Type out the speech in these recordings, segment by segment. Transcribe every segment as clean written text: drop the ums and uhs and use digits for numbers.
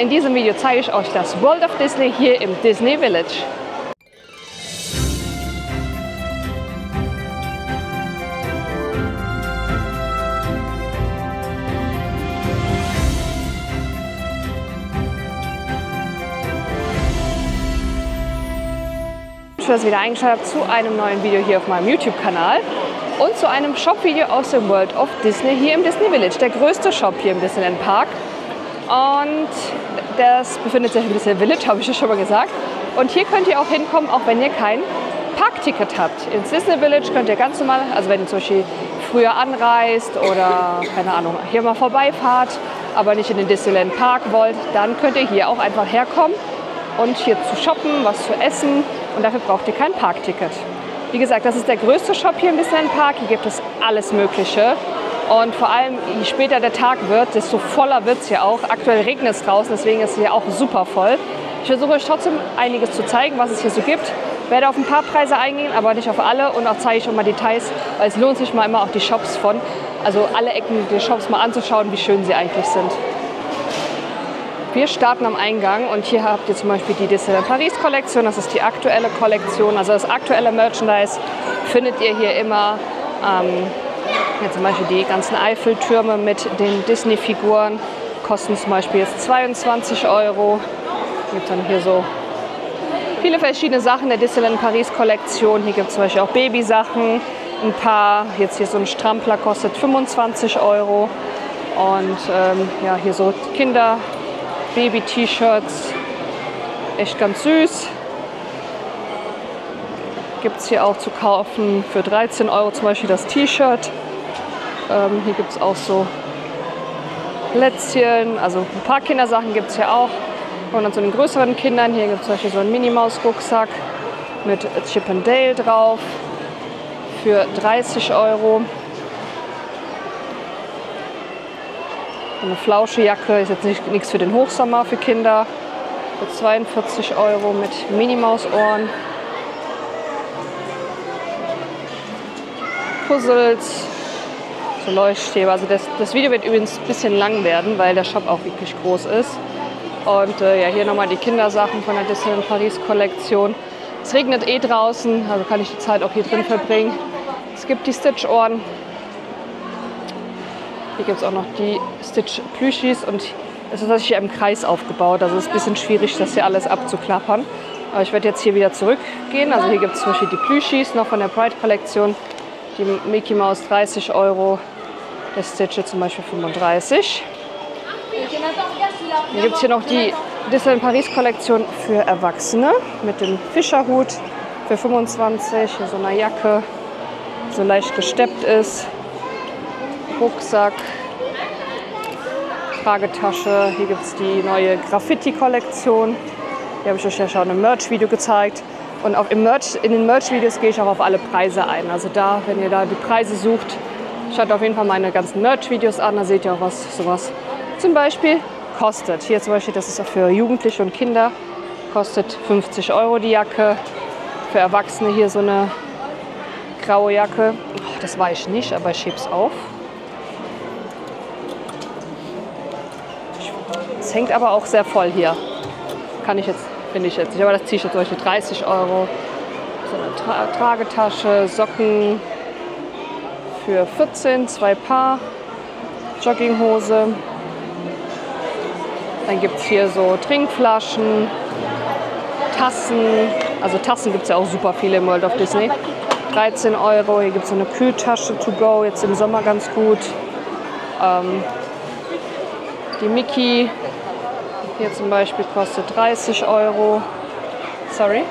In diesem Video zeige ich euch das World of Disney hier im Disney Village. Schön, dass ihr wieder eingeschaltet habt zu einem neuen Video hier auf meinem YouTube-Kanal und zu einem Shop-Video aus dem World of Disney hier im Disney Village, der größte Shop hier im Disneyland Park. Und das befindet sich im Disney Village, habe ich ja schon mal gesagt. Und hier könnt ihr auch hinkommen, auch wenn ihr kein Parkticket habt. Ins Disney Village könnt ihr ganz normal, also wenn ihr zum Beispiel früher anreist oder, keine Ahnung, hier mal vorbeifahrt, aber nicht in den Disneyland Park wollt, dann könnt ihr hier auch einfach herkommen und hier zu shoppen, was zu essen. Und dafür braucht ihr kein Parkticket. Wie gesagt, das ist der größte Shop hier im Disneyland Park. Hier gibt es alles Mögliche. Und vor allem, je später der Tag wird, desto voller wird es hier auch. Aktuell regnet es draußen, deswegen ist es hier auch super voll. Ich versuche euch trotzdem einiges zu zeigen, was es hier so gibt. Ich werde auf ein paar Preise eingehen, aber nicht auf alle. Und auch zeige ich schon mal Details, weil es lohnt sich mal immer auch die Shops also alle Ecken der Shops mal anzuschauen, wie schön sie eigentlich sind. Wir starten am Eingang und hier habt ihr zum Beispiel die Disneyland Paris Kollektion. Das ist die aktuelle Kollektion, also das aktuelle Merchandise findet ihr hier immer. Hier zum Beispiel die ganzen Eiffeltürme mit den Disney-Figuren kosten zum Beispiel jetzt 22 €. Gibt dann hier so viele verschiedene Sachen der Disneyland Paris Kollektion. Hier gibt es zum Beispiel auch Babysachen, ein paar. Jetzt hier so ein Strampler kostet 25 € und ja, hier so Kinder. Baby-T-Shirts, echt ganz süß. Gibt es hier auch zu kaufen für 13 € zum Beispiel das T-Shirt. Hier gibt es auch so Lätzchen, also ein paar Kindersachen gibt es hier auch. Und dann zu den größeren Kindern, hier gibt es zum Beispiel so einen Minnie-Maus-Rucksack mit Chip 'n Dale drauf für 30 €. Eine Flauschejacke ist jetzt nichts für den Hochsommer für Kinder. Für 42 € mit Minnie-Maus-Ohren. Puzzles, so Leuchtstäbe. Also das Video wird übrigens ein bisschen lang werden, weil der Shop auch wirklich groß ist. Und ja, hier nochmal die Kindersachen von der Disneyland Paris Kollektion. Es regnet eh draußen, also kann ich die Zeit auch hier drin verbringen. Es gibt die Stitch-Ohren. Hier gibt es auch noch die Stitch-Plüschis und es ist tatsächlich im Kreis aufgebaut. Also es ist ein bisschen schwierig, das hier alles abzuklappern. Aber ich werde jetzt hier wieder zurückgehen. Also hier gibt es zum Beispiel die Plüschis noch von der Pride-Kollektion. Die Mickey Mouse 30 €, der Stitch zum Beispiel 35. Dann gibt es hier noch die Disneyland Paris Kollektion für Erwachsene mit dem Fischerhut für 25. Hier so eine Jacke, so leicht gesteppt ist. Rucksack, Tragetasche. Hier gibt es die neue Graffiti-Kollektion. Die habe ich euch ja schon im Merch-Video gezeigt. Und auch in den Merch-Videos gehe ich auch auf alle Preise ein. Also da, wenn ihr da die Preise sucht, schaut auf jeden Fall meine ganzen Merch-Videos an. Da seht ihr auch, was sowas zum Beispiel kostet. Hier zum Beispiel, das ist auch für Jugendliche und Kinder, kostet 50 € die Jacke. Für Erwachsene hier so eine graue Jacke. Oh, das weiß ich nicht, aber ich hebe es auf. Es hängt aber auch sehr voll hier. Finde ich jetzt nicht. Aber das T-Shirt zum Beispiel 30 €. So eine Tragetasche, Socken für 14, 2 Paar. Jogginghose. Dann gibt es hier so Trinkflaschen, Tassen. Also Tassen gibt es ja auch super viele im World of Disney. 13 €. Hier gibt es so eine Kühltasche to go, jetzt im Sommer ganz gut. Die Mickey. Hier zum Beispiel kostet 30 €. Sorry.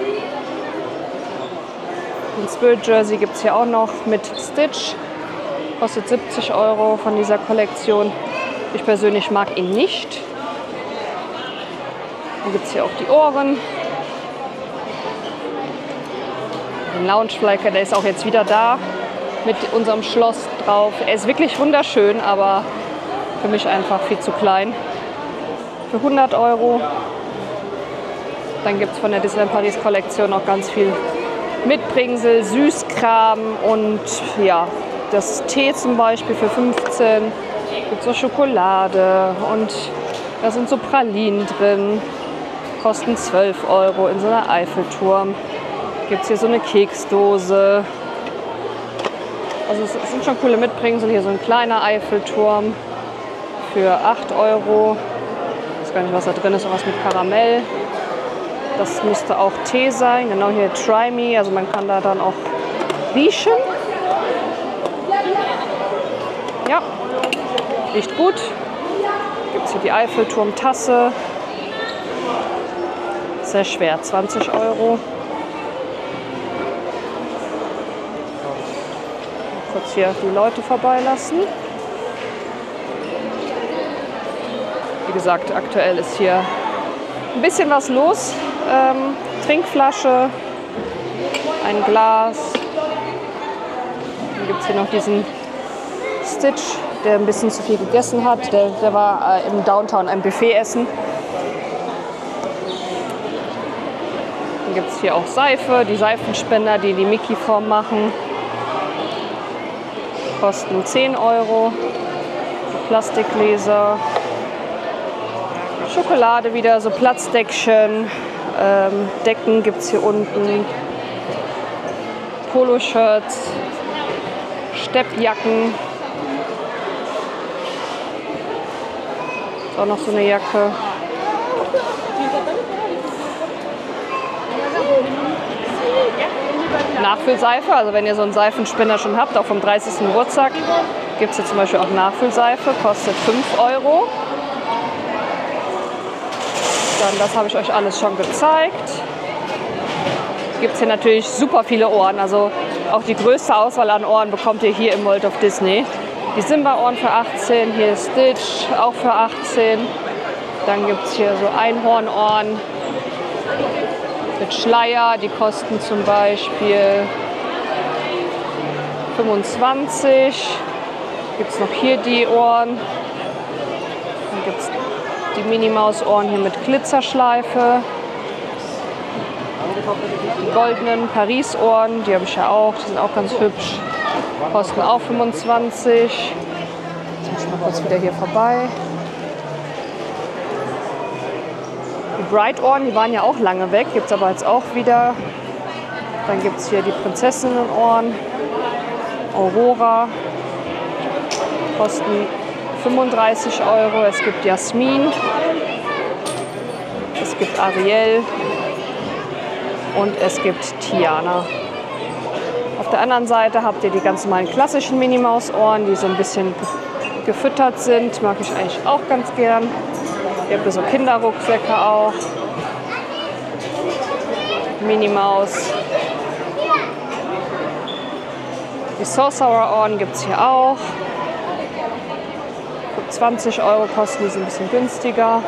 Den Spirit Jersey gibt es hier auch noch mit Stitch. Kostet 70 € von dieser Kollektion. Ich persönlich mag ihn nicht. Dann gibt es hier auch die Ohren. Den Lounge Flaker, der ist auch jetzt wieder da mit unserem Schloss drauf. Er ist wirklich wunderschön, aber für mich einfach viel zu klein. Für 100 €. Dann gibt es von der Disneyland Paris Kollektion noch ganz viel Mitbringsel, Süßkram und ja, das Tee zum Beispiel für 15. Gibt es noch Schokolade und Da sind so Pralinen drin, kosten 12 € in so einer Eiffelturm. Gibt es hier so eine Keksdose. Also es sind schon coole Mitbringsel. Hier so ein kleiner Eiffelturm für 8 €. Ich weiß gar nicht, was da drin ist, irgendwas mit Karamell. Das müsste auch Tee sein. Genau hier Try Me, also man kann da dann auch riechen. Ja, riecht gut. Gibt es hier die Eiffelturm-Tasse. Sehr schwer, 20 €. Kurz hier die Leute vorbeilassen. Wie gesagt, aktuell ist hier ein bisschen was los. Trinkflasche, ein Glas. Dann gibt es hier noch diesen Stitch, der ein bisschen zu viel gegessen hat. Der war im Downtown ein Buffet essen. Dann gibt es hier auch Seife, die Seifenspender, die die Mickey-Form machen. Kosten 10 €. Plastikgläser. Schokolade wieder, so Platzdeckchen. Decken gibt es hier unten. Poloshirts. Steppjacken. Ist auch noch so eine Jacke. Nachfüllseife, also wenn ihr so einen Seifenspinner schon habt, auch vom 30. Geburtstag, gibt es hier zum Beispiel auch Nachfüllseife, kostet 5 €. Dann, das habe ich euch alles schon gezeigt. Gibt es hier natürlich super viele Ohren, also auch die größte Auswahl an Ohren bekommt ihr hier im World of Disney. Die Simba-Ohren für 18, hier Stitch auch für 18. Dann gibt es hier so Einhornohren mit Schleier, die kosten zum Beispiel 25. Gibt es noch hier die Ohren. Dann gibt es die Minnie-Maus-Ohren hier mit Glitzerschleife. Die goldenen Paris-Ohren, die habe ich ja auch, die sind auch ganz hübsch. Kosten auch 25. Jetzt muss ich mal kurz wieder hier vorbei. Die Bright-Ohren, die waren ja auch lange weg, gibt es aber jetzt auch wieder. Dann gibt es hier die Prinzessinnen-Ohren. Aurora. Kosten 35 €. Es gibt Jasmin. Es gibt Ariel. Und es gibt Tiana. Auf der anderen Seite habt ihr die ganz normalen klassischen Minnie-Maus-Ohren, die so ein bisschen gefüttert sind. Mag ich eigentlich auch ganz gern. Ihr habt so Kinderrucksäcke auch. Minnie-Maus. Die Sorcerer-Ohren gibt es hier auch. 20 € kosten, die sind ein bisschen günstiger.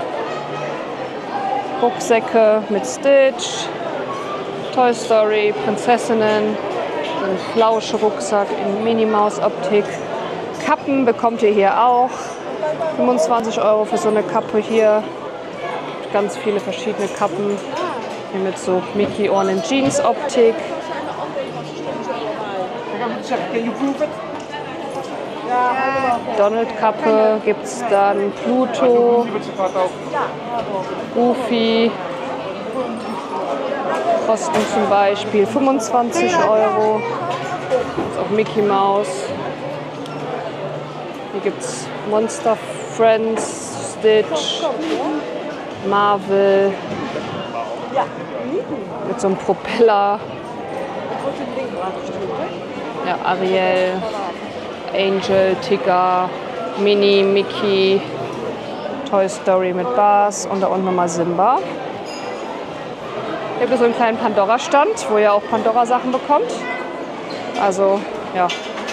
Rucksäcke mit Stitch. Toy Story, Prinzessinnen. So ein Flauschrucksack in Minnie-Maus-Optik. Kappen bekommt ihr hier auch. 25 € für so eine Kappe hier. Ganz viele verschiedene Kappen. Hier mit so Mickey-Ohren in Jeans-Optik. Donald-Kappe gibt es dann. Pluto. Goofy. Kosten zum Beispiel 25 €. Jetzt auch Mickey Mouse. Hier gibt es Monster Friends, Stitch, Marvel. Mit so einem Propeller. Ja, Ariel, Angel, Tigger, Minnie, Mickey, Toy Story mit Buzz und da unten nochmal Simba. Hier habt ihr so einen kleinen Pandora-Stand, wo ihr auch Pandora-Sachen bekommt. Also, ja.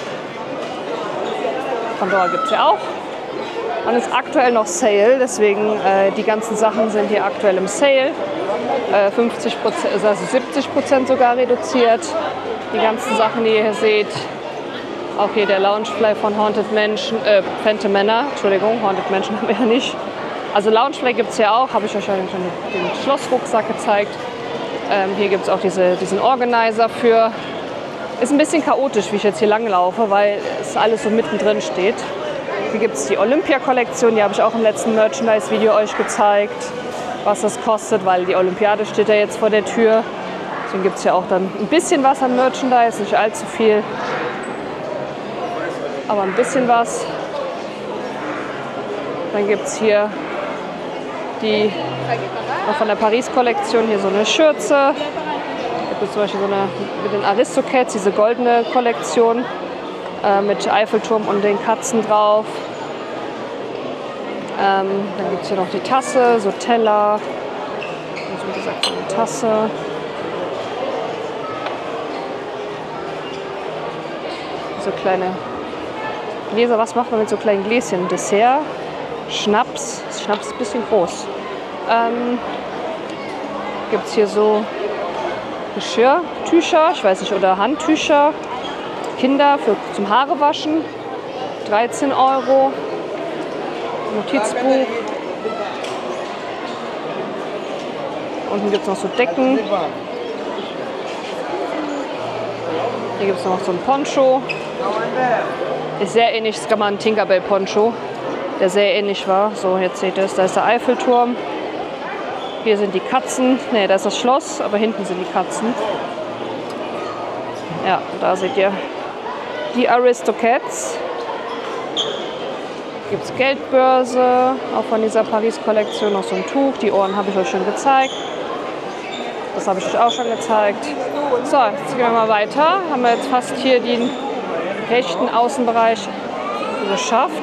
Pandora gibt es ja auch. Und ist aktuell noch Sale, deswegen die ganzen Sachen sind hier aktuell im Sale. 50%, also 70% sogar reduziert. Die ganzen Sachen, die ihr hier seht. Auch hier der Loungefly von Haunted Mansion, Phantom Manor, Entschuldigung, Haunted Mansion haben wir ja nicht. Also Loungefly gibt es ja auch, habe ich euch ja schon den Schlossrucksack gezeigt. Hier gibt es auch diesen Organizer für. Ist ein bisschen chaotisch, wie ich jetzt hier langlaufe, weil es alles so mittendrin steht. Hier gibt es die Olympia-Kollektion, die habe ich auch im letzten Merchandise-Video euch gezeigt, was das kostet, weil die Olympiade steht ja jetzt vor der Tür. Deswegen gibt es ja auch dann ein bisschen was an Merchandise, nicht allzu viel, aber ein bisschen was. Dann gibt es hier die von der Paris-Kollektion, hier so eine Schürze. Hier gibt es zum Beispiel so eine mit den Aristocats, diese goldene Kollektion mit Eiffelturm und den Katzen drauf. Dann gibt es hier noch die Tasse, so Teller. Also wie gesagt, so eine Tasse. So kleine Gläser. Was macht man mit so kleinen Gläschen? Dessert, Schnaps. Schnaps ist ein bisschen groß. Gibt es hier so Geschirrtücher, ich weiß nicht, oder Handtücher. Kinder zum Haare waschen. 13 €. Notizbuch. Unten gibt es noch so Decken. Hier gibt es noch so ein Poncho. Ist sehr ähnlich, das kann man Tinkerbell Poncho, der sehr ähnlich war. So, jetzt seht ihr es, da ist der Eiffelturm. Hier sind die Katzen. Ne, da ist das Schloss, aber hinten sind die Katzen. Ja, da seht ihr die Aristocats. Gibt es Geldbörse, auch von dieser Paris-Kollektion, noch so ein Tuch. Die Ohren habe ich euch schon gezeigt. Das habe ich euch auch schon gezeigt. So, jetzt gehen wir mal weiter. Haben wir jetzt fast hier den rechten Außenbereich geschafft.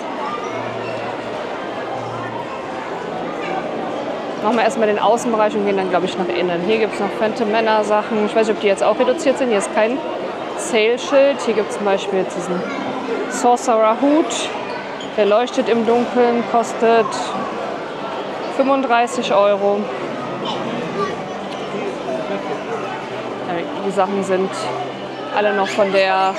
Machen wir erstmal den Außenbereich und gehen dann, glaube ich, nach innen. Hier gibt es noch Phantom Manor Sachen. Ich weiß nicht, ob die jetzt auch reduziert sind. Hier ist kein Sale-Schild. Hier gibt es zum Beispiel jetzt diesen Sorcerer-Hut. Der leuchtet im Dunkeln, kostet 35 €. Die Sachen sind alle noch von der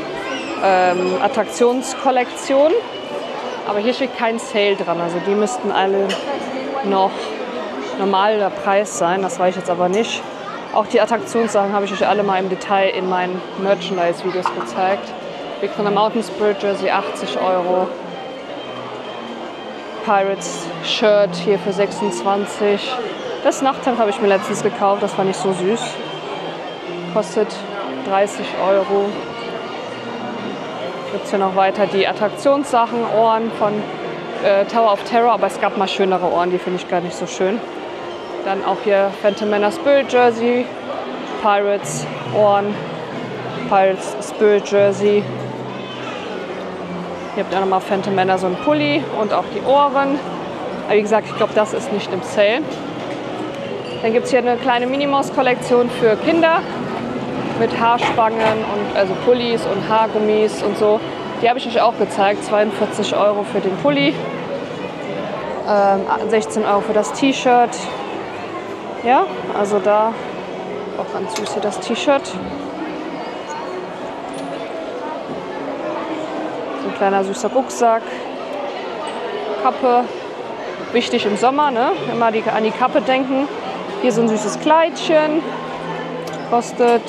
Attraktionskollektion. Aber hier steht kein Sale dran. Also die müssten alle noch normaler Preis sein. Das weiß ich jetzt aber nicht. Auch die Attraktionssachen habe ich euch alle mal im Detail in meinen Merchandise-Videos gezeigt. Big Thunder Mountain Spirit Jersey 80 €. Pirates Shirt hier für 26. Das Nachthemd habe ich mir letztens gekauft. Das fand ich so süß. Kostet 30 €. Gibt es hier noch weiter die Attraktionssachen, Ohren von Tower of Terror, aber es gab mal schönere Ohren, die finde ich gar nicht so schön. Dann auch hier Phantom Manor Spirit Jersey, Pirates Ohren, Pirates Spirit Jersey. Hier habt ihr nochmal Phantom Manor so einen Pulli und auch die Ohren. Aber wie gesagt, ich glaube, das ist nicht im Sale. Dann gibt es hier eine kleine Minnie-Maus-Kollektion für Kinder mit Haarspangen und also Pullis und Haargummis und so. Die habe ich euch auch gezeigt. 42 € für den Pulli, 16 € für das T-Shirt. Ja, also da auch ganz süß hier das T-Shirt. So ein kleiner süßer Rucksack. Kappe, wichtig im Sommer, ne? Immer an die Kappe denken. Hier so ein süßes Kleidchen, kostet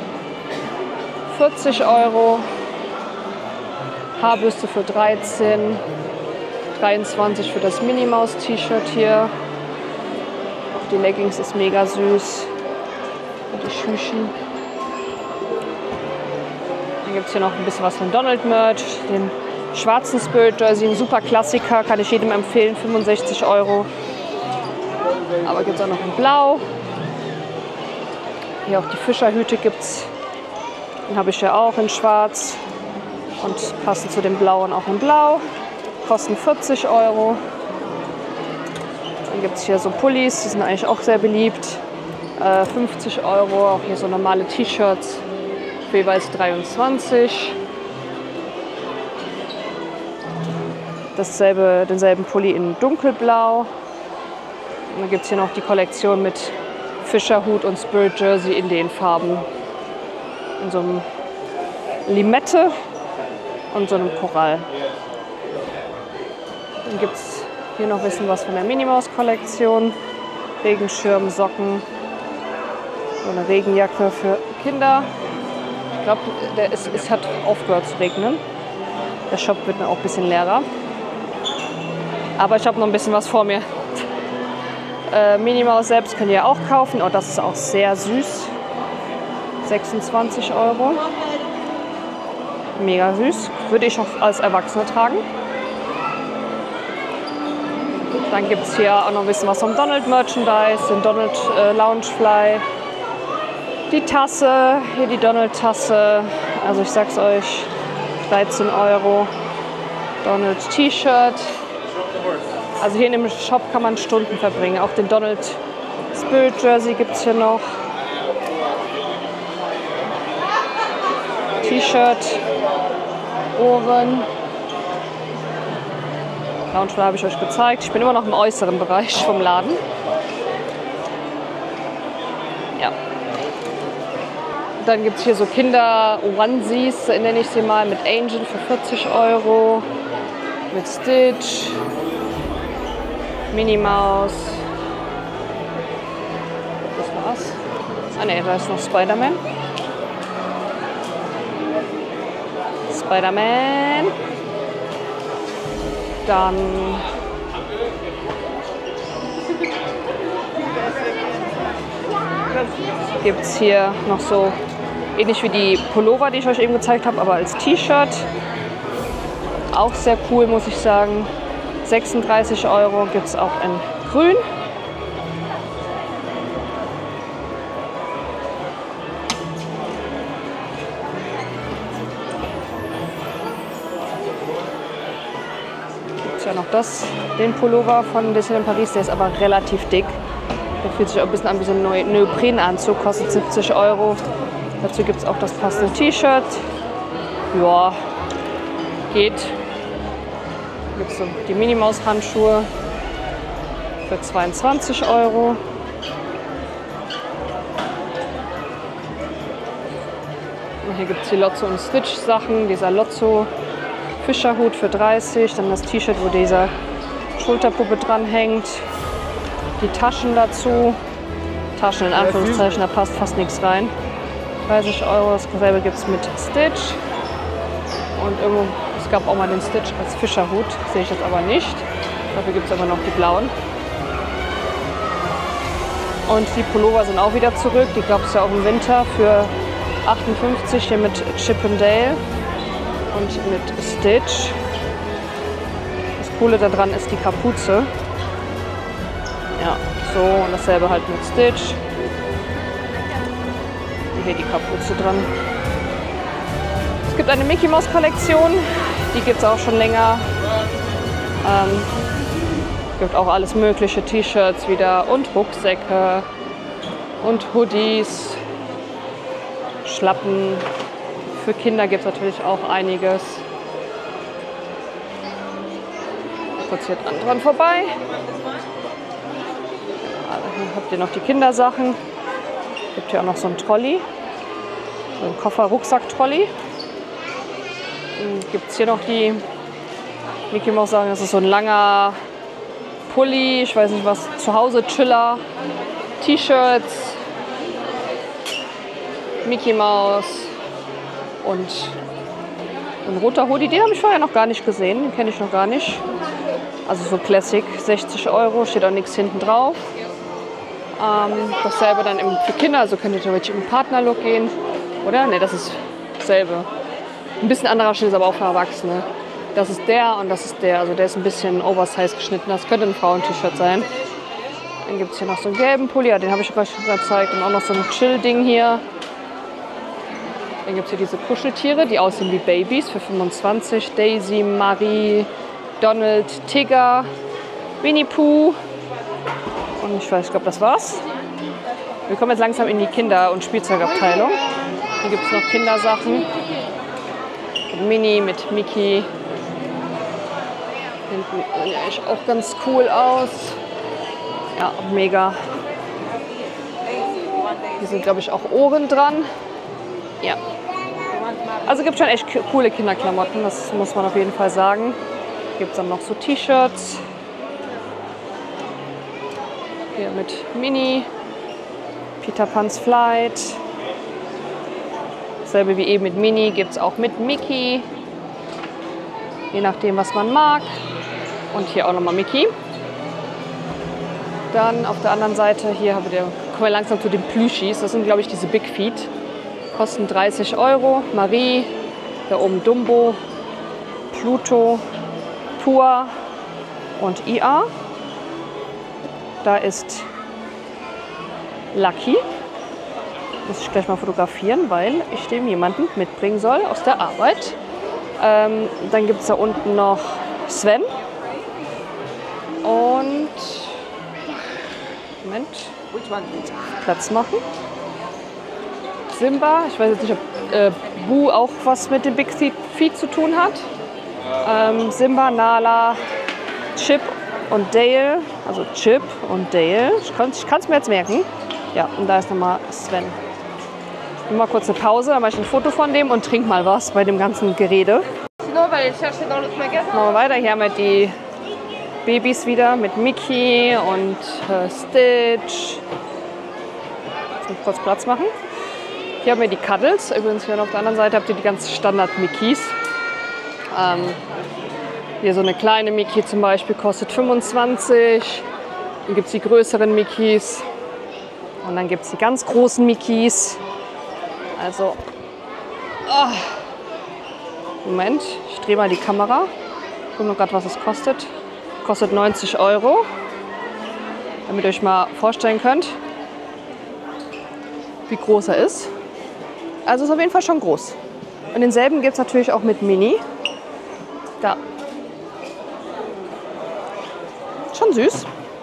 40 €. Haarbürste für 13, 23 für das Minnie-Maus-T-Shirt hier. Auch die Leggings ist mega süß. Und die Schüchen. Dann gibt es hier noch ein bisschen was von Donald-Merch. Den schwarzen Spirit Jersey, ein super Klassiker, kann ich jedem empfehlen, 65 €. Aber gibt es auch noch in Blau. Hier auch die Fischerhüte gibt es. Den habe ich ja auch in Schwarz. Und passend zu dem Blauen auch in Blau. Kosten 40 €. Dann gibt es hier so Pullis, die sind eigentlich auch sehr beliebt. 50 €. Auch hier so normale T-Shirts für jeweils 23. Denselben Pulli in dunkelblau. Und dann gibt es hier noch die Kollektion mit Fischerhut und Spirit Jersey in den Farben. In so einem Limette und so einem Korall. Dann gibt es hier noch ein bisschen was von der Minnie-Maus-Kollektion. Regenschirm, Socken, so eine Regenjacke für Kinder. Ich glaube, es hat aufgehört zu regnen. Der Shop wird dann auch ein bisschen leerer. Aber ich habe noch ein bisschen was vor mir. Minnie Maus selbst könnt ihr auch kaufen. Oh, das ist auch sehr süß. 26 €. Mega süß. Würde ich auch als Erwachsene tragen. Dann gibt es hier auch noch ein bisschen was vom Donald Merchandise, den Donald Loungefly. Die Tasse, hier die Donald-Tasse. Also ich sag's euch, 13 €. Donald T-Shirt. Also hier in dem Shop kann man Stunden verbringen. Auch den Donald Spirit Jersey gibt es hier noch. T-Shirt, Ohren. Loungefly habe ich euch gezeigt. Ich bin immer noch im äußeren Bereich vom Laden. Ja. Dann gibt es hier so Kinder-Onesies, nenne ich sie mal, mit Angel für 40 €. Mit Stitch. Minnie Maus. Das war's. Ah ne, da ist noch Spider-Man. Spider-Man. Dann gibt es hier noch so, ähnlich wie die Pullover, die ich euch eben gezeigt habe, aber als T-Shirt. Auch sehr cool, muss ich sagen. 36 € gibt es auch in grün. Gibt es ja noch den Pullover von Disneyland Paris, der ist aber relativ dick. Der fühlt sich auch ein bisschen an wie so ein Neoprenanzug, kostet 70 €. Dazu gibt es auch das passende T-Shirt. Ja, geht. Gibt es so die Minnie Maus Handschuhe für 22 €. Und hier gibt es die Lotso und Stitch Sachen. Dieser Lotso Fischerhut für 30. Dann das T-Shirt, wo dieser Schulterpuppe dran hängt. Die Taschen dazu. Taschen in Anführungszeichen, da passt fast nichts rein. 30 €. Dasselbe gibt es mit Stitch. Und irgendwo, es gab auch mal den Stitch als Fischerhut, sehe ich jetzt aber nicht. Dafür gibt es aber noch die blauen. Und die Pullover sind auch wieder zurück. Die gab es ja auch im Winter für 58 hier mit Chip 'n Dale und mit Stitch. Das Coole daran ist die Kapuze. Ja, so, und dasselbe halt mit Stitch. Und hier die Kapuze dran. Es gibt eine Mickey Mouse Kollektion, die gibt es auch schon länger. Gibt auch alles mögliche, T-Shirts wieder und Rucksäcke und Hoodies, Schlappen. Für Kinder gibt es natürlich auch einiges. Kurz hier dran vorbei. Hier habt ihr noch die Kindersachen. Gibt hier auch noch so einen Trolley, so einen Koffer-Rucksack-Trolley. Gibt es hier noch die Mickey Mouse Sachen, das ist so ein langer Pulli, ich weiß nicht was, zu Hause Chiller, T-Shirts, Mickey Mouse und ein roter Hoodie, den habe ich vorher noch gar nicht gesehen, den kenne ich noch gar nicht. Also so Classic, 60 €, steht auch nichts hinten drauf. Dasselbe dann für Kinder, also könnt ihr theoretisch im Partnerlook gehen, oder? Ne, das ist dasselbe. Ein bisschen anderer Schnitt, ist aber auch für Erwachsene. Das ist der und das ist der. Also der ist ein bisschen oversize geschnitten. Das könnte ein Frauen-T-Shirt sein. Dann gibt es hier noch so einen gelben Pulli, ja, den habe ich euch schon gezeigt. Und auch noch so ein Chill-Ding hier. Dann gibt es hier diese Kuscheltiere, die aussehen wie Babys für 25. Daisy, Marie, Donald, Tigger, Winnie Pooh. Und ich glaube, das war's. Wir kommen jetzt langsam in die Kinder- und Spielzeugabteilung. Hier gibt es noch Kindersachen. Mit Minnie, mit Mickey. Hinten sieht eigentlich auch ganz cool aus. Ja, mega. Hier sind, glaube ich, auch Ohren dran. Ja. Also gibt schon echt coole Kinderklamotten, das muss man auf jeden Fall sagen. Hier gibt es dann noch so T-Shirts. Hier mit Minnie. Peter Pan's Flight. Dasselbe wie eben mit Minnie gibt es auch mit Mickey. je nachdem, was man mag. Und hier auch nochmal Mickey. Dann auf der anderen Seite, hier kommen wir langsam zu den Plüschis. Das sind, glaube ich, diese Big Feet. Kosten 30 €. Marie, da oben Dumbo, Pluto, Pur und IA. Da ist Lucky. Muss ich gleich mal fotografieren, weil ich dem jemanden mitbringen soll aus der Arbeit. Dann gibt es da unten noch Sven. Und Moment, Platz machen. Simba, ich weiß jetzt nicht, ob Boo auch was mit dem Big Feet zu tun hat. Simba, Nala, Chip und Dale, also Chip und Dale. Ich kann es mir jetzt merken. Ja, und da ist nochmal Sven. Mal kurz eine Pause, dann mache ich ein Foto von dem und trink mal was bei dem ganzen Gerede. Machen wir weiter. Hier haben wir die Babys wieder mit Mickey und Stitch. Jetzt kurz Platz machen. Hier haben wir die Cuddles. Übrigens hier auf der anderen Seite habt ihr die ganz Standard-Mickeys. Hier so eine kleine Mickey zum Beispiel kostet 25. Dann gibt es die größeren Mickeys. Und dann gibt es die ganz großen Mickeys. Also, Moment, ich drehe mal die Kamera. Ich gucke nur gerade, was es kostet. Kostet 90 €. Damit ihr euch mal vorstellen könnt, wie groß er ist. Also ist auf jeden Fall schon groß. Und denselben gibt es natürlich auch mit Mini. Da. Schon süß.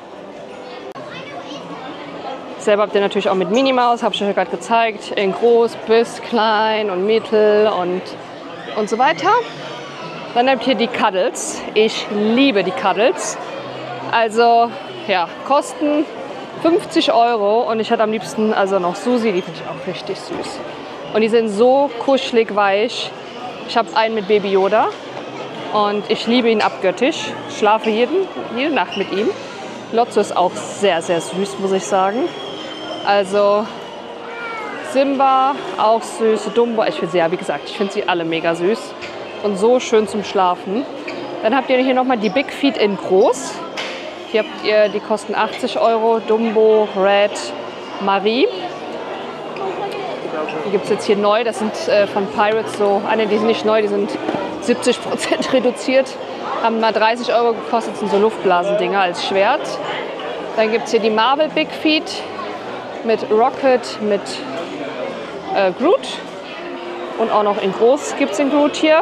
Selber habt ihr natürlich auch mit Minnie Maus, habe ich euch gerade gezeigt. In groß bis klein und mittel und so weiter. Dann habt ihr die Cuddles. Ich liebe die Cuddles. Also ja, kosten 50 € und ich hätte am liebsten also noch Susi, die finde ich auch richtig süß. Und die sind so kuschelig weich. Ich habe einen mit Baby Yoda und ich liebe ihn abgöttisch. Ich schlafe jede Nacht mit ihm. Lotso ist auch sehr, sehr süß, muss ich sagen. Also Simba, auch süß. Dumbo, ich finde sie, ja, wie gesagt, ich finde sie alle mega süß. Und so schön zum Schlafen. Dann habt ihr hier nochmal die Big Feet in groß. Hier habt ihr, die kosten 80 €. Dumbo, Red, Marie. Die gibt es jetzt hier neu. Das sind von Pirates so. Die sind nicht neu, die sind 70% reduziert. Haben mal 30 € gekostet, sind so Luftblasendinger als Schwert. Dann gibt es hier die Marvel Big Feet mit Rocket, mit Groot. Und auch noch in groß gibt es den Groot hier.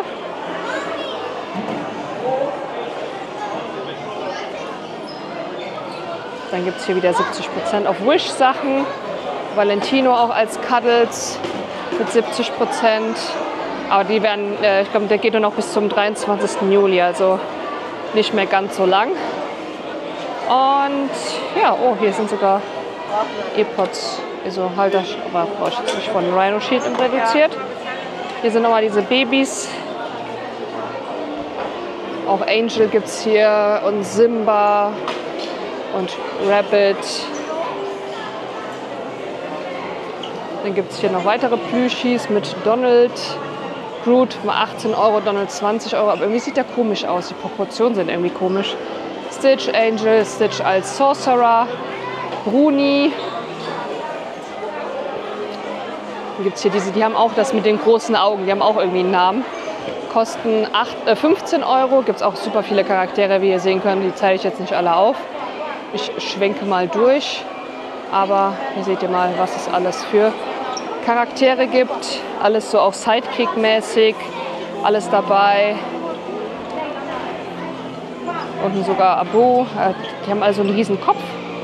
Dann gibt es hier wieder 70% auf Wish-Sachen. Valentino auch als Cuddles mit 70%. Aber die werden, ich glaube, der geht nur noch bis zum 23. Juli, also nicht mehr ganz so lang. Und ja, oh, hier sind sogar Earpods, also Halter, aber brauche ich jetzt nicht von Rhino Shield reduziert. Hier sind nochmal diese Babys. Auch Angel gibt es hier und Simba und Rabbit. Dann gibt es hier noch weitere Plüschis mit Donald. Groot mal 18 €, Donald 20 €. Aber irgendwie sieht der komisch aus. Die Proportionen sind irgendwie komisch. Stitch, Angel, Stitch als Sorcerer. Bruni. Dann gibt es hier diese, die haben auch das mit den großen Augen. Die haben auch irgendwie einen Namen. Kosten 15 €. Gibt es auch super viele Charaktere, wie ihr sehen könnt. Die zeige ich jetzt nicht alle auf. Ich schwenke mal durch. Aber hier seht ihr mal, was es alles für Charaktere gibt. Alles so auch Sidekick-mäßig. Alles dabei. Unten sogar Abo. Die haben also einen riesen Kopf.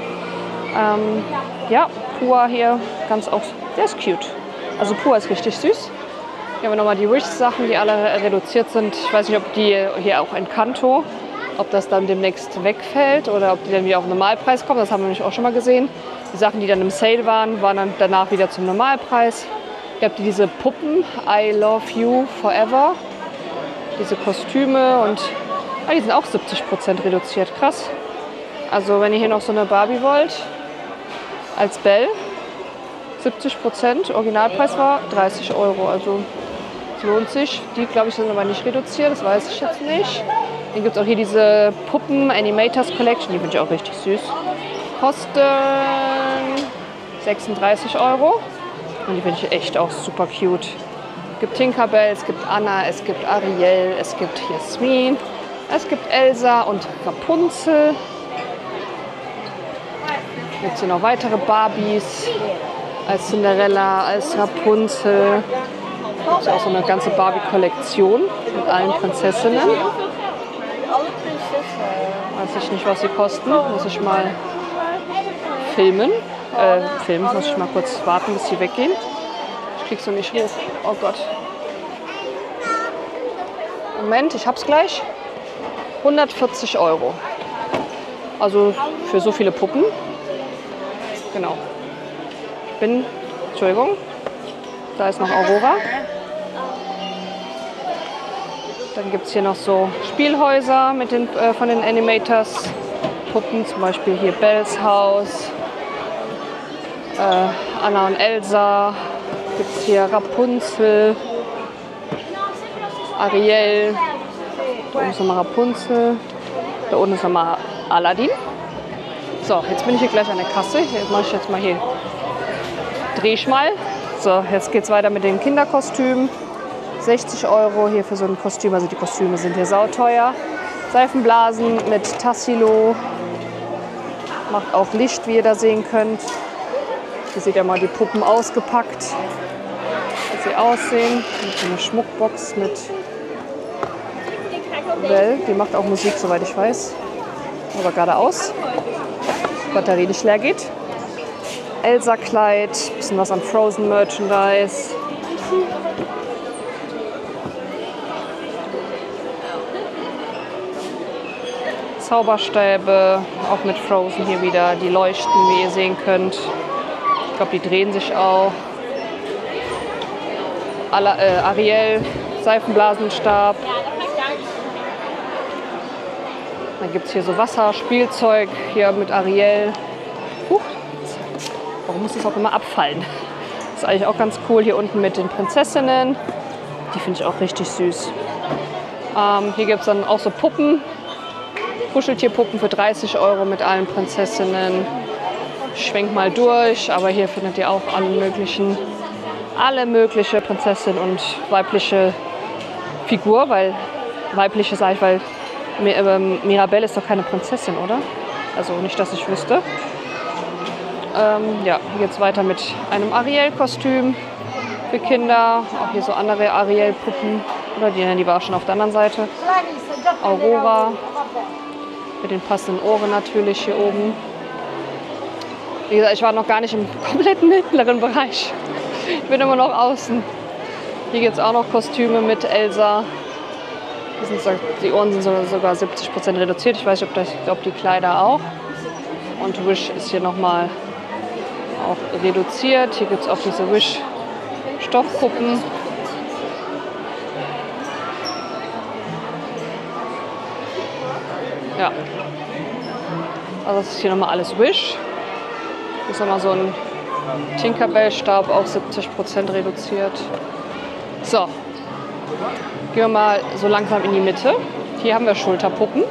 Ja, Pua hier, ganz auch, der ist cute. Also Pua ist richtig süß. Hier haben wir nochmal die Wish-Sachen, die alle reduziert sind. Ich weiß nicht, ob die hier auch Encanto, ob das dann demnächst wegfällt oder ob die dann wieder auf den Normalpreis kommen. Das haben wir nämlich auch schon mal gesehen. Die Sachen, die dann im Sale waren, waren dann danach wieder zum Normalpreis. Hier habt ihr diese Puppen, I Love You Forever. Diese Kostüme und die sind auch 70% reduziert. Krass. Also wenn ihr hier noch so eine Barbie wollt, als Belle, 70%, Originalpreis war 30 €. Also Das lohnt sich. Die, glaube ich, sind aber nicht reduziert, das weiß ich jetzt nicht. Dann gibt es auch hier diese Puppen Animators Collection, die finde ich auch richtig süß. Kosten 36 € und die finde ich echt auch super cute. Es gibt Tinkerbell, es gibt Anna, es gibt Ariel, es gibt Jasmin, es gibt Elsa und Rapunzel. Jetzt hier noch weitere Barbies als Cinderella, als Rapunzel. Das ist auch so eine ganze Barbie-Kollektion mit allen Prinzessinnen. Weiß ich nicht, was sie kosten. Muss ich mal filmen. Muss ich mal kurz warten, bis sie weggehen. Ich krieg so nicht hoch. Oh Gott. Moment, ich hab's gleich. 140 €. Also für so viele Puppen. Genau. Entschuldigung. Da ist noch Aurora. Dann gibt es hier noch so Spielhäuser mit von den Animators Puppen, zum Beispiel hier Bells Haus, Anna und Elsa, gibt es hier Rapunzel, Ariel, da oben ist nochmal Rapunzel, da unten ist nochmal Aladdin. So, jetzt bin ich hier gleich an der Kasse, jetzt mache ich jetzt mal hier, dreh ich mal. So, jetzt geht es weiter mit den Kinderkostümen. 60 € hier für so ein Kostüm, also die Kostüme sind hier sauteuer. Seifenblasen mit Tassilo, macht auch Licht, wie ihr da sehen könnt. Hier seht ihr mal die Puppen ausgepackt, wie sie aussehen. Und so eine Schmuckbox mit Belle, die macht auch Musik, soweit ich weiß. Aber gerade aus, die Batterie nicht leer geht. Elsa-Kleid, bisschen was an Frozen-Merchandise. Zauberstäbe, auch mit Frozen hier wieder, die leuchten, wie ihr sehen könnt. Ich glaube, die drehen sich auch. Ariel, Seifenblasenstab. Dann gibt es hier so Wasserspielzeug, hier mit Ariel. Warum muss das auch immer abfallen? Das ist eigentlich auch ganz cool, hier unten mit den Prinzessinnen. Die finde ich auch richtig süß. Hier gibt es dann auch so Puppen. Kuscheltierpuppen für 30 € mit allen Prinzessinnen. Ich schwenk mal durch, aber hier findet ihr auch alle mögliche Prinzessin und weibliche Figur, weil weibliche sage ich, weil Mirabelle ist doch keine Prinzessin, oder? Also nicht, dass ich wüsste. Ja, hier geht es weiter mit einem Ariel-Kostüm für Kinder. Auch hier so andere Ariel-Puppen. Oder die war auch schon auf der anderen Seite. Aurora. Mit den passenden Ohren natürlich hier oben. Wie gesagt, ich war noch gar nicht im kompletten mittleren Bereich. Ich bin immer noch außen. Hier gibt es auch noch Kostüme mit Elsa. Die Ohren sind sogar 70% reduziert. Ich weiß nicht, ob die Kleider auch. Und Wish ist hier nochmal auch reduziert. Hier gibt es auch diese Wish-Stoffpuppen. Ja. Also das ist hier nochmal alles Wish. Hier ist nochmal so ein Tinkerbell-Stab, auch 70% reduziert. So. Gehen wir mal so langsam in die Mitte. Hier haben wir Schulterpuppen.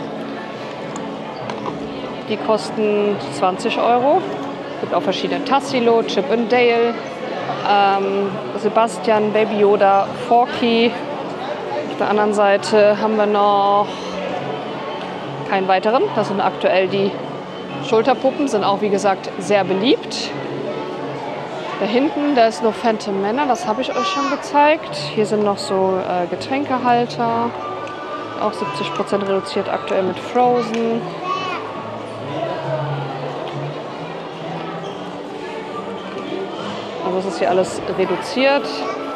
Die kosten 20 €. Es gibt auch verschiedene Tassilo, Chip and Dale, Sebastian, Baby Yoda, Forky. Auf der anderen Seite haben wir noch keinen weiteren. Das sind aktuell die Schulterpuppen, sind auch wie gesagt sehr beliebt. Da hinten, da ist noch Phantom Manor, das habe ich euch schon gezeigt. Hier sind noch so Getränkehalter, auch 70% reduziert aktuell mit Frozen. Also das ist hier alles reduziert.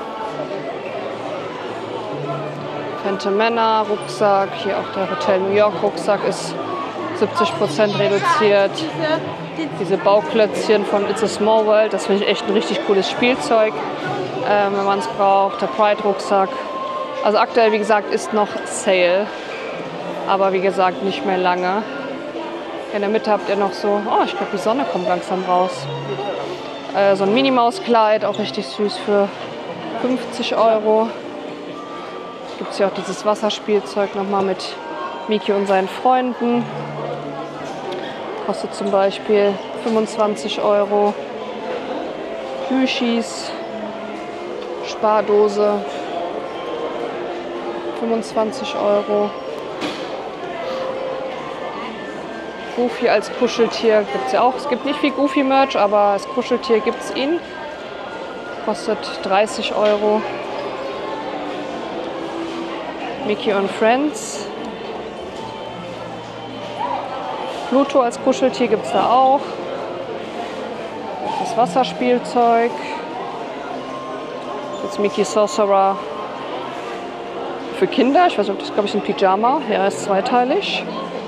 Phantom Manor Rucksack, hier auch der Hotel New York Rucksack ist 70% reduziert. Diese Bauklötzchen von It's a Small World, das finde ich echt ein richtig cooles Spielzeug, wenn man es braucht. Der Pride Rucksack. Also aktuell, wie gesagt, ist noch Sale, aber wie gesagt nicht mehr lange. In der Mitte habt ihr noch so, oh, ich glaube die Sonne kommt langsam raus. So ein Minnie-Maus-Kleid, auch richtig süß für 50 €. gibt es hier auch dieses Wasserspielzeug nochmal mit Mickey und seinen Freunden. Kostet zum Beispiel 25 Euro. Plüschis, Spardose, 25 Euro. Goofy als Kuscheltier gibt es ja auch. Es gibt nicht viel Goofy-Merch, aber als Kuscheltier gibt es ihn. Kostet 30 Euro. Mickey und Friends. Pluto als Kuscheltier gibt es da auch. Das Wasserspielzeug. Jetzt Mickey Sorcerer für Kinder. Ich weiß nicht, ob das, glaube ich, ein Pyjama. Ja, ist zweiteilig.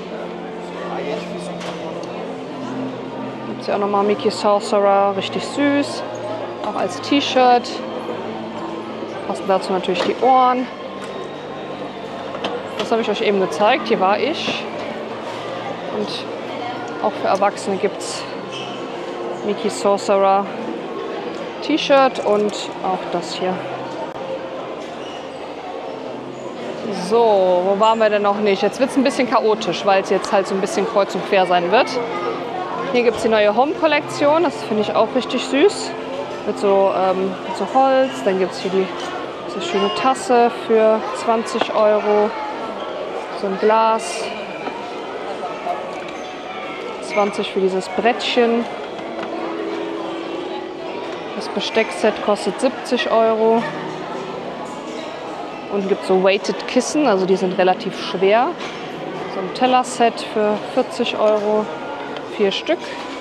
Gibt es ja auch nochmal Mickey Sorcerer, richtig süß. Auch als T-Shirt. Passen dazu natürlich die Ohren. Das habe ich euch eben gezeigt. Hier war ich. Und auch für Erwachsene gibt es Mickey Sorcerer T-Shirt und auch das hier. So, wo waren wir denn noch nicht? Jetzt wird es ein bisschen chaotisch, weil es jetzt halt so ein bisschen kreuz und quer sein wird. Hier gibt es die neue Home-Kollektion, das finde ich auch richtig süß. Mit so Holz. Dann gibt es hier diese schöne Tasse für 20 Euro. So ein Glas. 20 für dieses Brettchen. Das Besteckset kostet 70 Euro. Und es gibt so Weighted Kissen, also die sind relativ schwer. So ein Tellerset für 40 Euro, 4 Stück.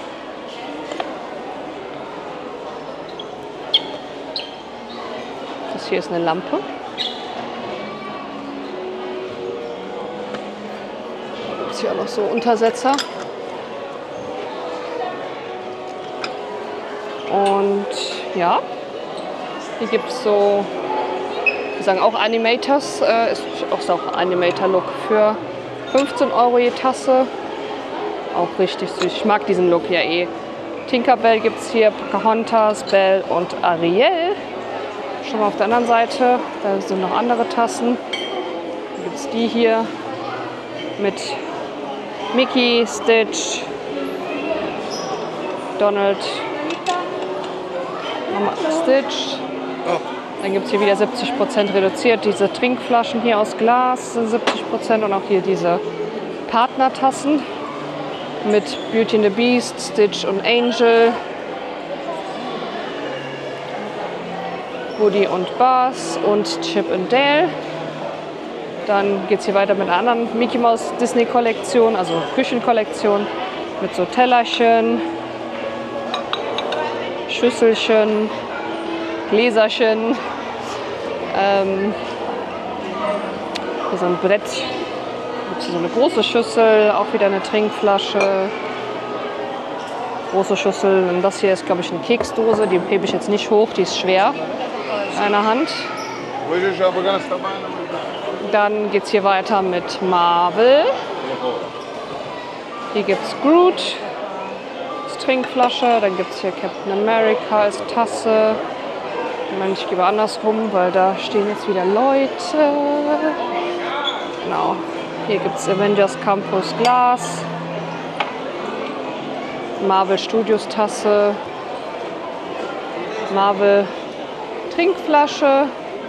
Das hier ist eine Lampe. Da gibt es hier auch noch so Untersetzer. Und ja, hier gibt es so, wir sagen auch Animators, ist auch Animator-Look für 15 Euro je Tasse. Auch richtig süß. Ich mag diesen Look ja eh. Tinkerbell gibt es hier, Pocahontas, Belle und Ariel. Schon mal auf der anderen Seite, da sind noch andere Tassen. Dann gibt es die hier mit Mickey, Stitch, Donald, Stitch. Dann gibt es hier wieder 70% reduziert. Diese Trinkflaschen hier aus Glas sind 70% und auch hier diese Partnertassen mit Beauty and the Beast, Stitch und Angel, Woody und Buzz und Chip und Dale. Dann geht es hier weiter mit einer anderen Mickey Mouse Disney Kollektion, also Küchenkollektion mit so Tellerchen, Schüsselchen, Gläserchen, hier so ein Brett, so eine große Schüssel, auch wieder eine Trinkflasche, große Schüssel. Und das hier ist, glaube ich, eine Keksdose, die hebe ich jetzt nicht hoch, die ist schwer in einer Hand. Dann geht es hier weiter mit Marvel. Hier gibt es Groot als Trinkflasche, dann gibt es hier Captain America als Tasse. Moment, ich gebe andersrum, weil da stehen jetzt wieder Leute. Genau. Hier gibt es Avengers Campus Glas. Marvel Studios Tasse. Marvel Trinkflasche.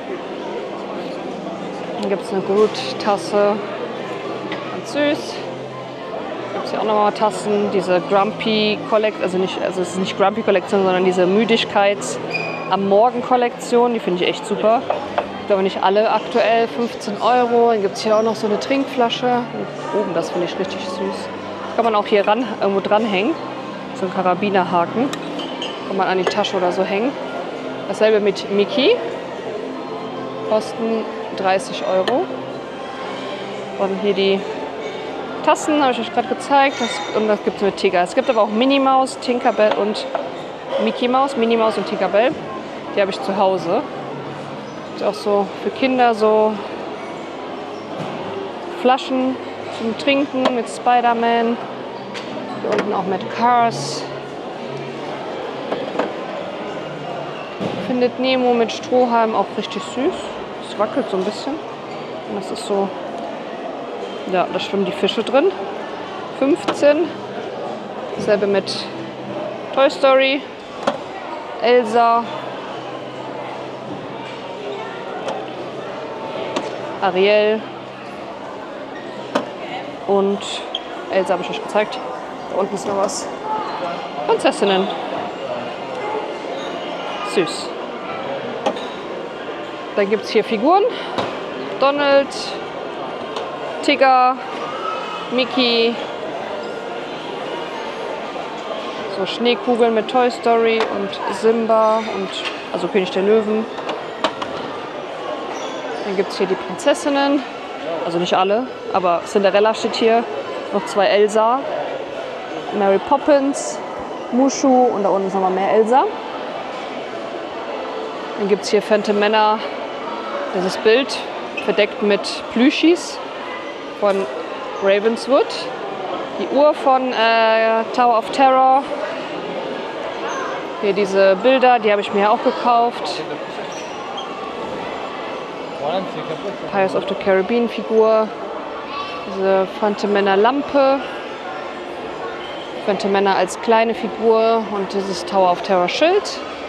Dann gibt es eine Groot-Tasse. Ganz süß. Gibt es hier auch nochmal Tassen. Diese Grumpy Kollektion, also es ist nicht Grumpy Kollektion, sondern diese Müdigkeits- am Morgen-Kollektion, die finde ich echt super. Ich glaube nicht alle aktuell, 15 Euro. Dann gibt es hier auch noch so eine Trinkflasche. Und oben, das finde ich richtig süß. Kann man auch hier irgendwo dranhängen. So ein Karabinerhaken. Kann man an die Tasche oder so hängen. Dasselbe mit Mickey. Kosten 30 Euro. Und hier die Tassen, habe ich euch gerade gezeigt. Und das gibt es mit Tiger. Es gibt aber auch Minnie Maus, Tinkerbell und Mickey Maus. Minnie Maus und Tinkerbell. Die habe ich zu Hause. Ist auch so für Kinder so Flaschen zum Trinken mit Spider-Man. Hier unten auch mit Cars. Findet Nemo mit Strohhalm auch richtig süß. Es wackelt so ein bisschen. Das ist so, ja, da schwimmen die Fische drin. 15. Dasselbe mit Toy Story, Elsa, Ariel und Elsa habe ich euch gezeigt. Da unten ist noch was. Prinzessinnen. Süß. Dann gibt es hier Figuren. Donald, Tigger, Mickey. So Schneekugeln mit Toy Story und Simba und also König der Löwen. Dann gibt es hier die Prinzessinnen. Also nicht alle, aber Cinderella steht hier. Noch 2 Elsa. Mary Poppins, Mushu und da unten ist nochmal mehr Elsa. Dann gibt es hier Phantom Manor, dieses Bild, verdeckt mit Plüschis von Ravenswood. Die Uhr von Tower of Terror. Hier diese Bilder, die habe ich mir auch gekauft. Pirates of the Caribbean Figur. Diese Phantom Manor Lampe. Phantom Manor als kleine Figur und dieses Tower of Terror Schild.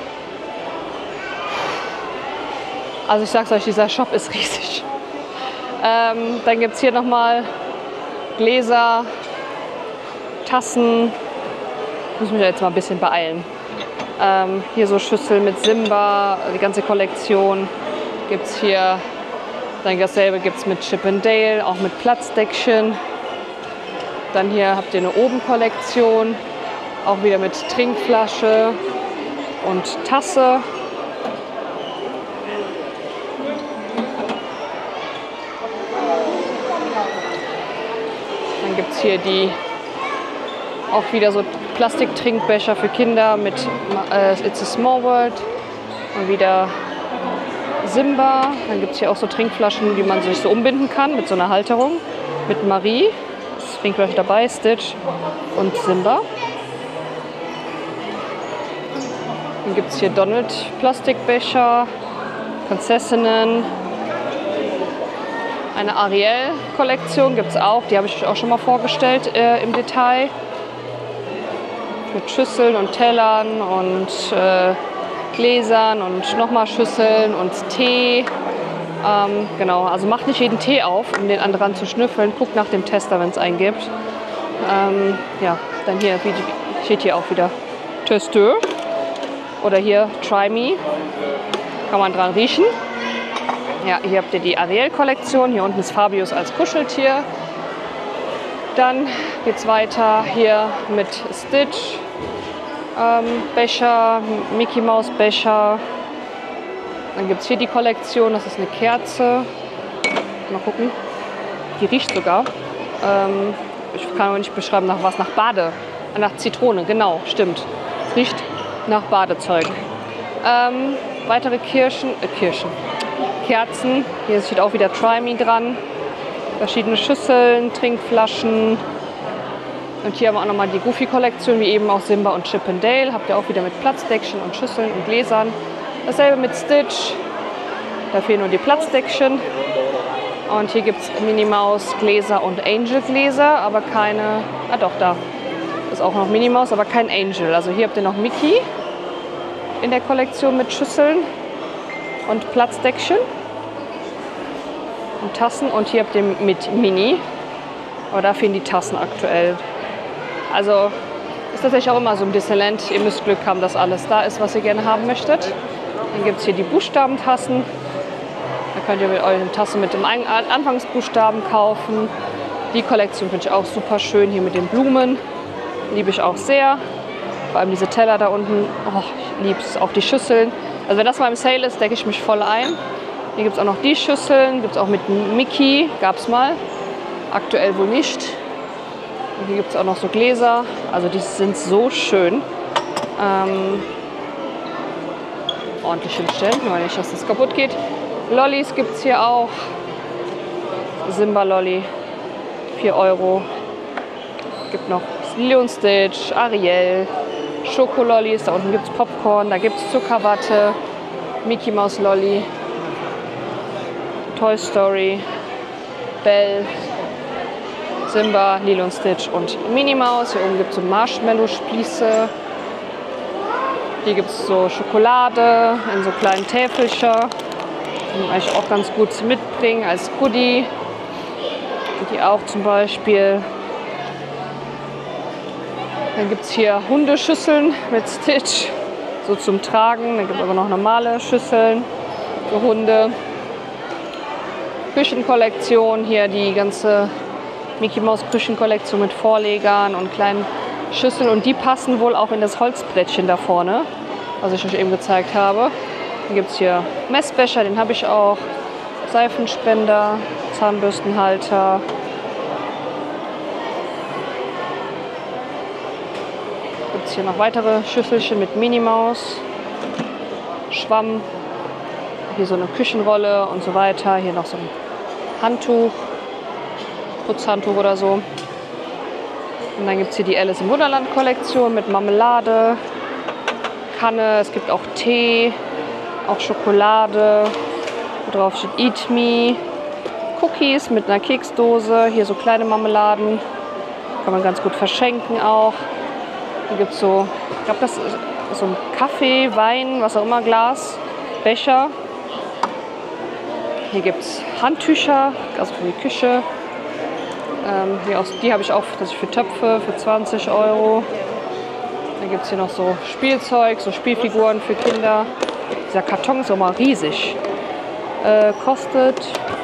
Also ich sag's euch, dieser Shop ist riesig. Dann gibt es hier nochmal Gläser, Tassen. Ich muss mich jetzt mal ein bisschen beeilen. Hier so Schüsseln mit Simba, die ganze Kollektion gibt es hier. Dann dasselbe gibt es mit Chip 'n Dale, auch mit Platzdeckchen. Dann hier habt ihr eine Oben-Kollektion, auch wieder mit Trinkflasche und Tasse. Dann gibt es hier die auch wieder so Plastiktrinkbecher für Kinder mit It's a Small World und wieder Simba. Dann gibt es hier auch so Trinkflaschen, die man sich so umbinden kann mit so einer Halterung. Mit Marie, ist Trinkflasche dabei, Stitch und Simba. Dann gibt es hier Donald Plastikbecher, Prinzessinnen. Eine Ariel-Kollektion gibt es auch, die habe ich euch auch schon mal vorgestellt im Detail. Mit Schüsseln und Tellern und Gläsern und nochmal Schüsseln und Tee. Genau, also macht nicht jeden Tee auf, um den anderen zu schnüffeln. Guckt nach dem Tester, wenn es einen gibt. Ja, dann hier steht hier auch wieder Testeur. Oder hier Try Me. Kann man dran riechen. Ja, hier habt ihr die Ariel-Kollektion. Hier unten ist Fabius als Kuscheltier. Dann geht es weiter hier mit Stitch. Becher, Mickey Maus Becher. Dann gibt es hier die Kollektion, das ist eine Kerze. Mal gucken. Die riecht sogar. Ich kann aber nicht beschreiben, nach was. Nach nach Zitrone, genau, stimmt. Es riecht nach Badezeug. Weitere Kerzen. Hier steht auch wieder Try Me dran. Verschiedene Schüsseln, Trinkflaschen. Und hier haben wir auch nochmal die Goofy-Kollektion, wie eben auch Simba und Chip 'n Dale. Habt ihr auch wieder mit Platzdeckchen und Schüsseln und Gläsern. Dasselbe mit Stitch. Da fehlen nur die Platzdeckchen. Und hier gibt es Minnie Maus Gläser und Angel Gläser, aber keine. Ah doch, da ist auch noch Minnie Maus, aber kein Angel. Also hier habt ihr noch Mickey in der Kollektion mit Schüsseln und Platzdeckchen und Tassen. Und hier habt ihr mit Minnie. Aber da fehlen die Tassen aktuell. Also ist tatsächlich auch immer so ein Disneyland. Ihr müsst Glück haben, dass alles da ist, was ihr gerne haben möchtet. Dann gibt es hier die Buchstabentassen. Da könnt ihr eure Tasse mit dem Anfangsbuchstaben kaufen. Die Kollektion finde ich auch super schön. Hier mit den Blumen. Liebe ich auch sehr. Vor allem diese Teller da unten. Oh, ich liebe es. Auch die Schüsseln. Also wenn das mal im Sale ist, decke ich mich voll ein. Hier gibt es auch noch die Schüsseln. Gibt es auch mit Mickey. Gab es mal. Aktuell wohl nicht. Und hier gibt es auch noch so Gläser. Also die sind so schön. Ordentlich hinstellen, weil nicht, dass das kaputt geht. Lollis gibt es hier auch. Simba Lolli. 4 €. Gibt noch Lilo und Stitch, Ariel, Schokolollis. Da unten gibt es Popcorn. Da gibt es Zuckerwatte. Mickey Maus Lolli. Toy Story. Belle, Simba, Lilo und Stitch und Minnie Maus. Hier oben gibt es so Marshmallow-Spieße. Hier gibt es so Schokolade in so kleinen Täfelchen. Die man eigentlich auch ganz gut mitbringen als Goodie. Die auch zum Beispiel. Dann gibt es hier Hundeschüsseln mit Stitch, so zum Tragen. Dann gibt es aber noch normale Schüsseln für Hunde. Küchenkollektion, hier die ganze Mickey Maus Küchenkollektion mit Vorlegern und kleinen Schüsseln. Und die passen wohl auch in das Holzbrettchen da vorne, was ich euch eben gezeigt habe. Dann gibt es hier Messbecher, den habe ich auch. Seifenspender, Zahnbürstenhalter. Gibt es hier noch weitere Schüsselchen mit Minnie Maus, Schwamm, hier so eine Küchenrolle und so weiter. Hier noch so ein Handtuch, Putzhandtuch oder so. Und dann gibt es hier die Alice im Wunderland Kollektion mit Marmelade, Kanne, es gibt auch Tee, auch Schokolade, wo drauf steht Eat Me, Cookies mit einer Keksdose, hier so kleine Marmeladen, kann man ganz gut verschenken auch. Hier gibt es so, ich glaube, das ist so ein Kaffee, Wein, was auch immer, Glas, Becher. Hier gibt es Handtücher, also für die Küche. Die habe ich auch für Töpfe für 20 Euro. Dann gibt es hier noch so Spielzeug, so Spielfiguren für Kinder. Dieser Karton ist auch mal riesig. Kostet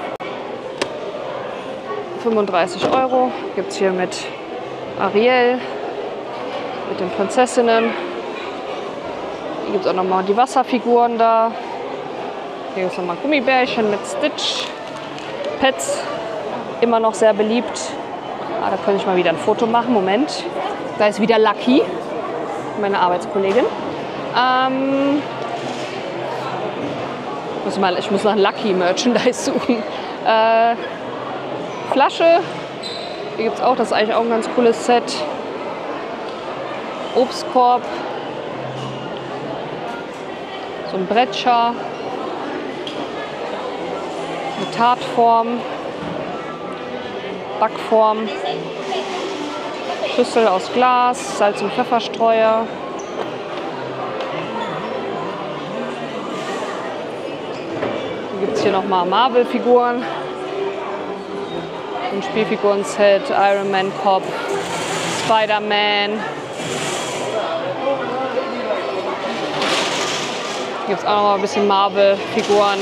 35 Euro. Gibt es hier mit Ariel, mit den Prinzessinnen. Hier gibt es auch nochmal die Wasserfiguren da. Hier gibt es nochmal Gummibärchen mit Stitch. Pets, immer noch sehr beliebt. Da könnte ich mal wieder ein Foto machen. Moment. Da ist wieder Lucky, meine Arbeitskollegin. Ich muss nach Lucky Merchandise suchen. Flasche. Hier gibt es auch, das ist eigentlich auch ein ganz cooles Set. Obstkorb. So ein Brettcher. Eine Tartform. Backform. Schüssel aus Glas. Salz- und Pfefferstreuer. Dann gibt es hier nochmal Marvel-Figuren. Ein Spielfiguren-Set, Iron Man Cop, Spider-Man. Hier gibt es auch noch mal ein bisschen Marvel-Figuren.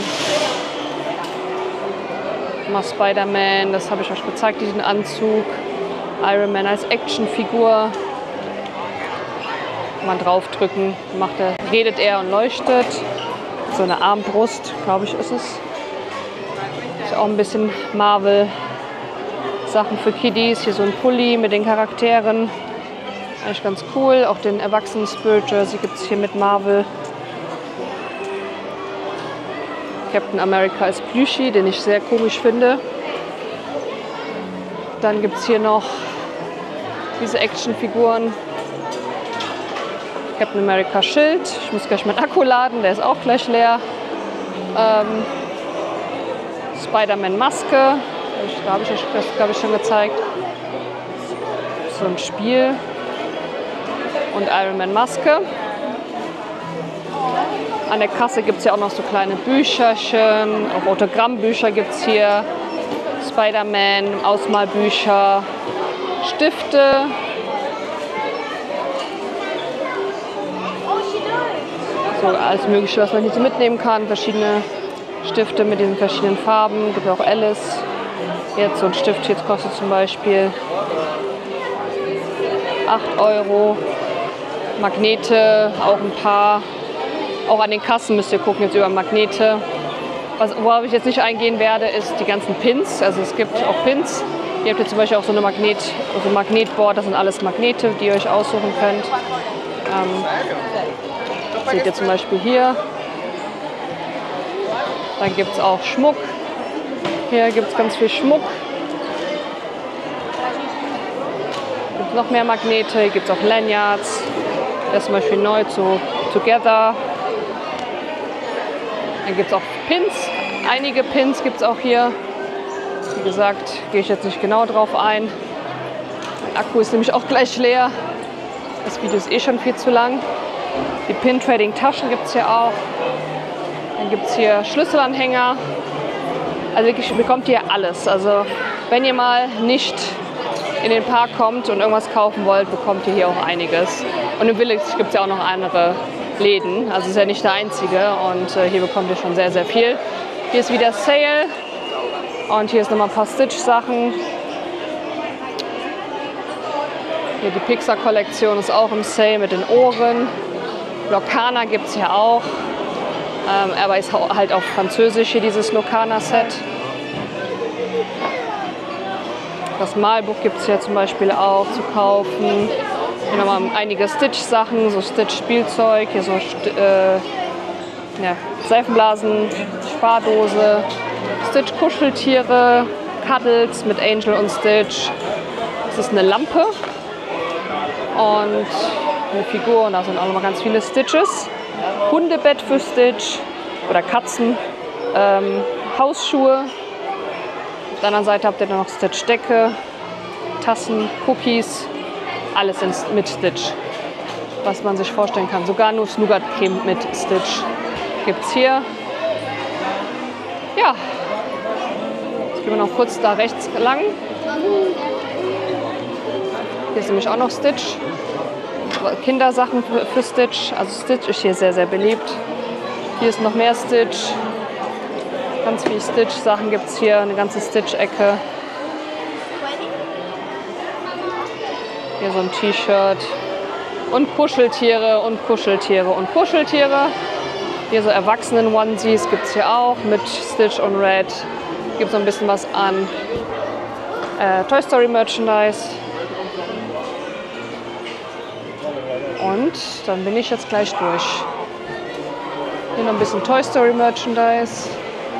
Mal Spider-Man, das habe ich euch gezeigt, diesen Anzug. Iron Man als Actionfigur. Mal draufdrücken, redet er und leuchtet. So eine Armbrust, glaube ich, ist es. Ist auch ein bisschen Marvel. Sachen für Kiddies, hier so ein Pulli mit den Charakteren. Eigentlich ganz cool. Auch den Erwachsenen-Spirit Jersey gibt es hier mit Marvel. Captain America als Plüschi, den ich sehr komisch finde. Dann gibt es hier noch diese Actionfiguren. Captain America Schild. Ich muss gleich meinen Akku laden, der ist auch gleich leer. Spider-Man Maske. Da habe ich euch das, glaube ich, schon gezeigt. So ein Spiel. Und Iron Man Maske. An der Kasse gibt es ja auch noch so kleine Bücherchen. Auch Autogrammbücher gibt es hier. Spider-Man, Ausmalbücher, Stifte. So alles Mögliche, was man hier so mitnehmen kann. Verschiedene Stifte mit diesen verschiedenen Farben. Gibt auch Alice. Jetzt so ein Stift jetzt kostet zum Beispiel 8 Euro. Magnete, auch ein paar. Auch an den Kassen müsst ihr gucken, jetzt über Magnete. Worauf ich jetzt nicht eingehen werde, ist die ganzen Pins. Also es gibt auch Pins. Ihr habt jetzt zum Beispiel auch so eine Magnetboard, das sind alles Magnete, die ihr euch aussuchen könnt. Seht ihr zum Beispiel hier. Dann gibt es auch Schmuck. Hier gibt es ganz viel Schmuck. Gibt noch mehr Magnete. Hier gibt es auch Lanyards. Der ist zum Beispiel neu zu Together. Dann gibt es auch Pins. Einige Pins gibt es auch hier. Wie gesagt, gehe ich jetzt nicht genau drauf ein. Mein Akku ist nämlich auch gleich leer. Das Video ist eh schon viel zu lang. Die Pin-Trading-Taschen gibt es hier auch. Dann gibt es hier Schlüsselanhänger. Also wirklich bekommt ihr alles. Also wenn ihr mal nicht in den Park kommt und irgendwas kaufen wollt, bekommt ihr hier auch einiges. Und im Village gibt es ja auch noch andere Läden. Also ist ja nicht der einzige. Und hier bekommt ihr schon sehr, sehr viel. Hier ist wieder Sale. Und hier ist nochmal ein paar Stitch-Sachen. Hier die Pixar-Kollektion ist auch im Sale mit den Ohren. Locana gibt es hier auch. Aber ist halt auf Französisch hier dieses Locana-Set. Das Malbuch gibt es hier zum Beispiel auch zu kaufen. Hier nochmal einige Stitch-Sachen, so Stitch-Spielzeug. Hier so Seifenblasen, Spardose, Stitch-Kuscheltiere, Cuddles mit Angel und Stitch. Das ist eine Lampe und eine Figur und da sind auch noch mal ganz viele Stitches. Hundebett für Stitch oder Katzen, Hausschuhe. Auf der anderen Seite habt ihr dann noch Stitch-Decke, Tassen, Cookies, alles mit Stitch, was man sich vorstellen kann. Sogar Nuss-Nougat-Creme mit Stitch gibt es hier. Ja, jetzt gehen wir noch kurz da rechts lang. Hier ist nämlich auch noch Stitch. Kindersachen für Stitch. Also Stitch ist hier sehr, sehr beliebt. Hier ist noch mehr Stitch. Ganz viele Stitch-Sachen gibt es hier. Eine ganze Stitch-Ecke. Hier so ein T-Shirt. Und Kuscheltiere und Kuscheltiere und Kuscheltiere. Hier so Erwachsenen-Onesies gibt es hier auch mit Stitch und Red. Gibt so ein bisschen was an Toy Story Merchandise. Und dann bin ich jetzt gleich durch. Hier noch ein bisschen Toy Story Merchandise.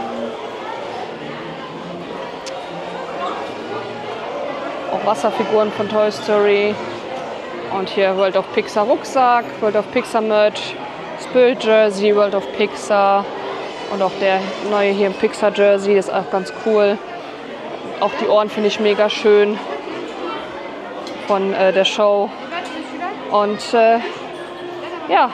Auch Wasserfiguren von Toy Story. Und hier World of Pixar Rucksack, World of Pixar Merch, Spirit Jersey, World of Pixar. Und auch der neue hier im Pixar Jersey ist auch ganz cool. Auch die Ohren finde ich mega schön von der Show. Und ja,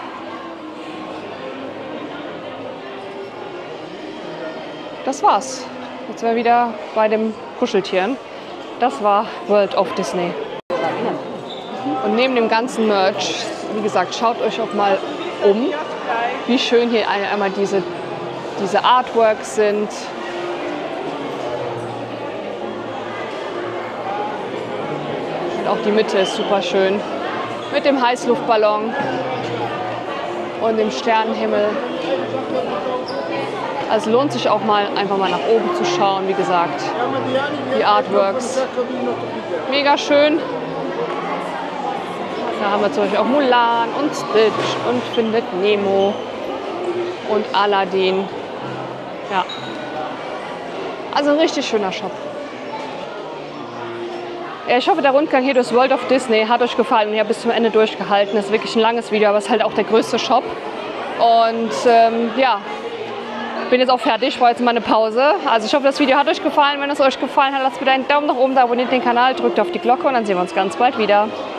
das war's. Jetzt wäre wieder bei den Kuscheltieren. Das war World of Disney. Und neben dem ganzen Merch, wie gesagt, schaut euch auch mal um, wie schön hier einmal diese Artworks sind. Und auch die Mitte ist super schön. Mit dem Heißluftballon und dem Sternenhimmel. Also lohnt sich auch mal, einfach mal nach oben zu schauen, wie gesagt. Die Artworks. Mega schön. Da haben wir zum Beispiel auch Mulan und Stitch und Findet Nemo und Aladdin. Ja. Also ein richtig schöner Shop. Ja, ich hoffe, der Rundgang hier durchs World of Disney hat euch gefallen und ihr habt bis zum Ende durchgehalten. Das ist wirklich ein langes Video, aber es ist halt auch der größte Shop. Und ja, bin jetzt auch fertig, ich brauche jetzt mal eine Pause. Also ich hoffe, das Video hat euch gefallen. Wenn es euch gefallen hat, lasst bitte einen Daumen nach oben da, abonniert den Kanal, drückt auf die Glocke und dann sehen wir uns ganz bald wieder.